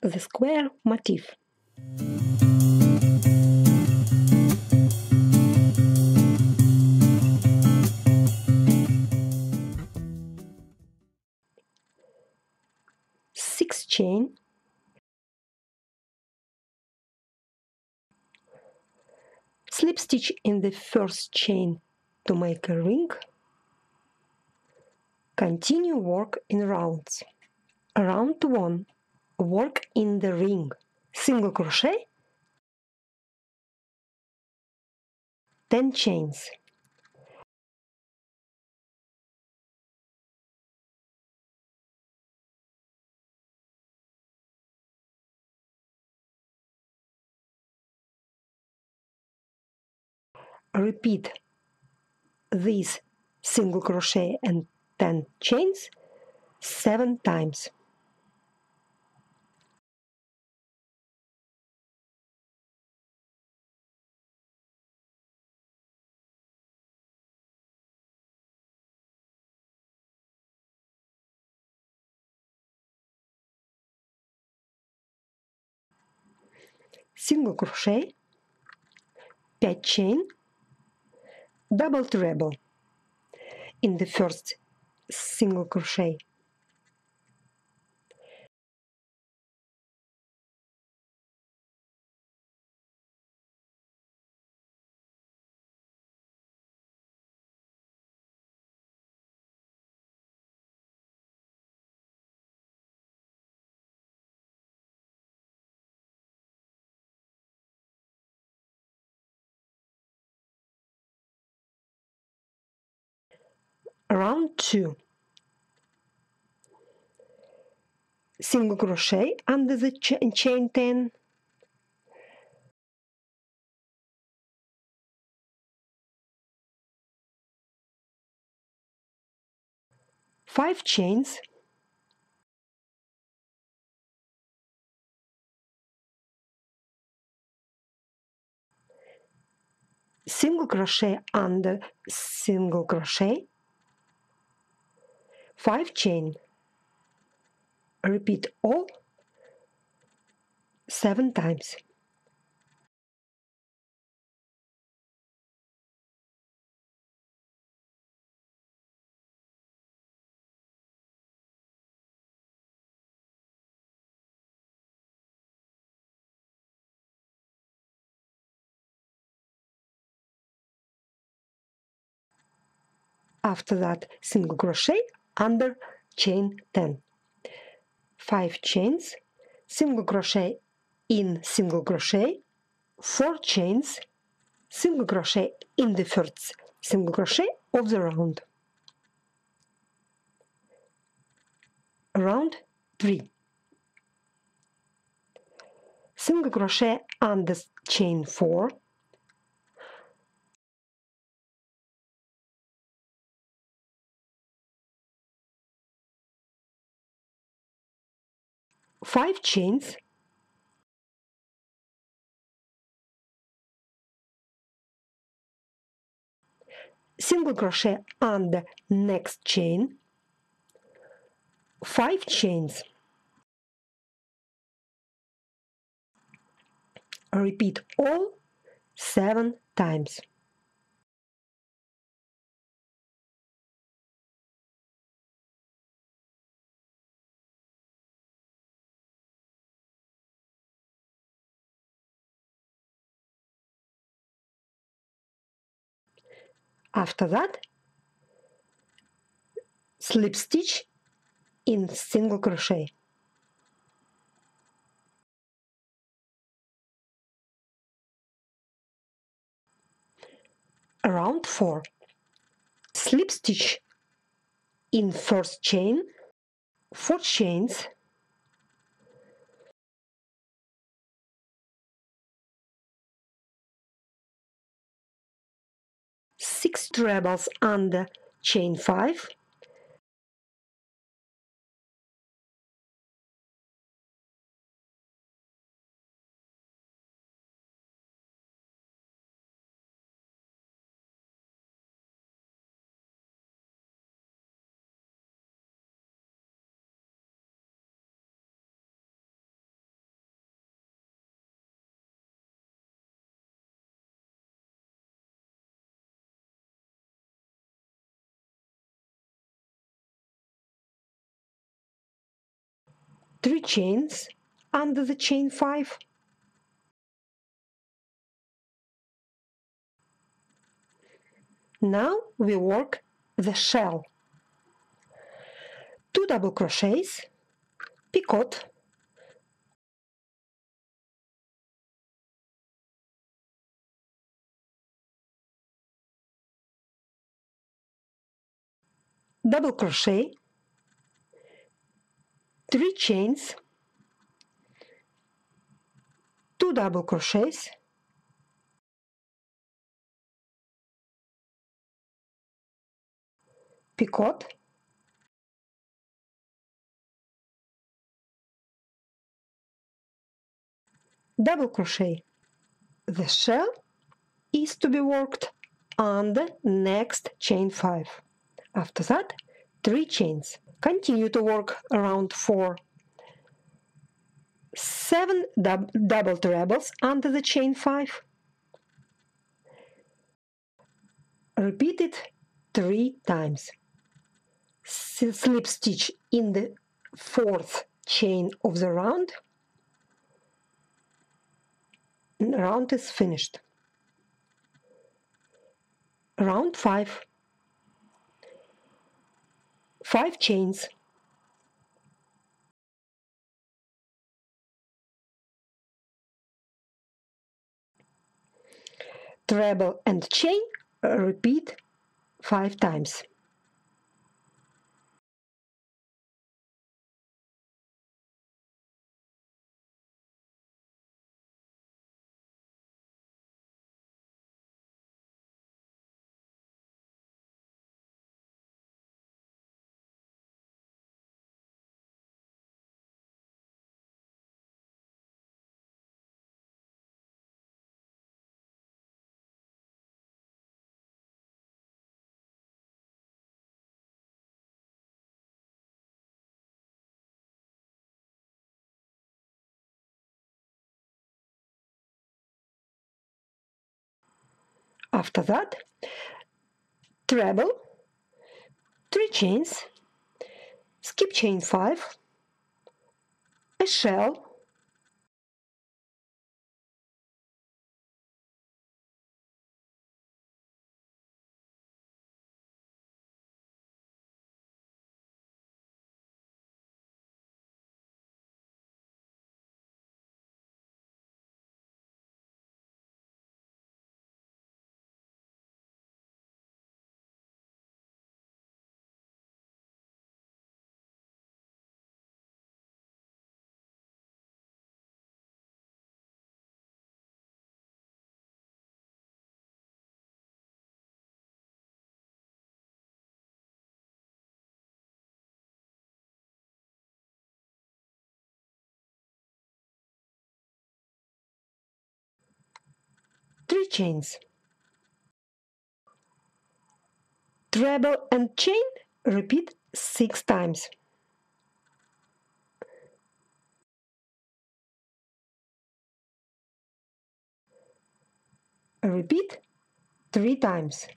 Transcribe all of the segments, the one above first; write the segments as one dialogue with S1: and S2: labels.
S1: the square motif. Six chain, slip stitch in the first chain to make a ring. Continue work in rounds. Round 1. Work in the ring. Single crochet, 10 chains. Repeat this single crochet and 10 chains 7 times. Single crochet, 5 chain, double treble in the first single crochet. Round 2. Single crochet under the chain 10, five chains, single crochet under single crochet, 5 chain. Repeat all 7 times. After that, single crochet under chain 10, 5 chains, single crochet in single crochet, 4 chains, single crochet in the first single crochet of the round. Round 3. Single crochet under chain 4, 5 chains, single crochet under next chain, 5 chains. Repeat all 7 times. After that, slip stitch in single crochet. Round 4. Slip stitch in first chain, 4 chains, six trebles under chain 5, 3 chains under the chain 5. Now we work the shell. 2 double crochets, picot, double crochet, 3 chains, 2 double crochets, picot, double crochet. The shell is to be worked on the next chain 5. After that, 3 chains. Continue to work around 4. 7 double trebles under the chain 5. Repeat it 3 times. Slip stitch in the 4th chain of the round. Round is finished. Round 5. 5 chains. Treble and chain, repeat 5 times. After that, treble, 3 chains, skip chain 5, a shell, three chains. Treble and chain, repeat 6 times. Repeat 3 times.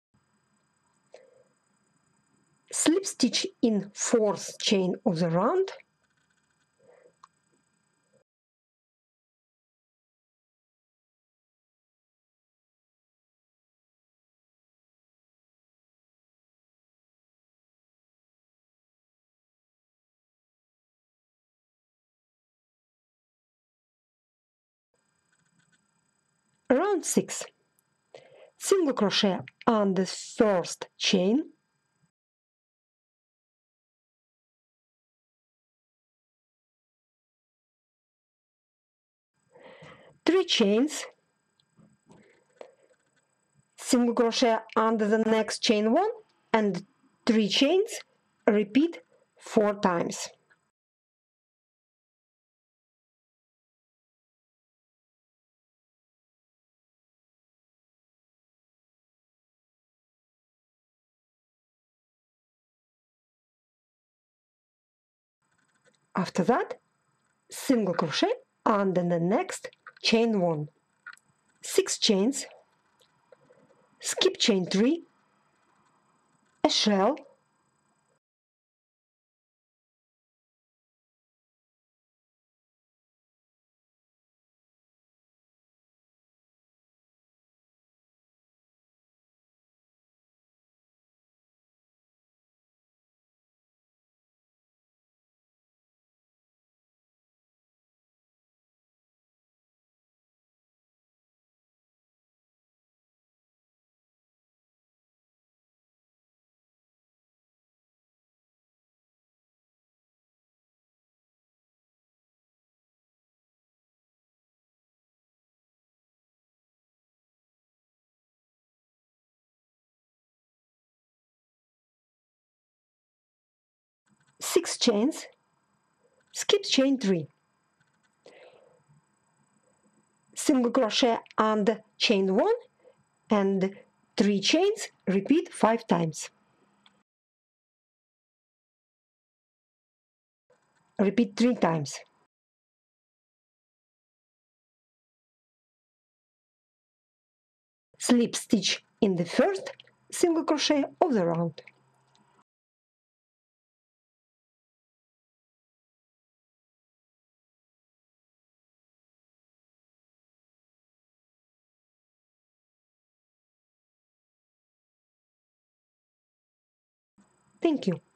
S1: Slip stitch in 4th chain of the round. Round 6. Single crochet on the 1st chain, three chains, single crochet under the next chain 1 and 3 chains, repeat 4 times. After that, single crochet under the next chain 1, 6 chains, skip chain 3, a shell, 6 chains, skip chain 3, single crochet under chain 1 and 3 chains, repeat 5 times. Repeat 3 times. Slip stitch in the first single crochet of the round. Thank you.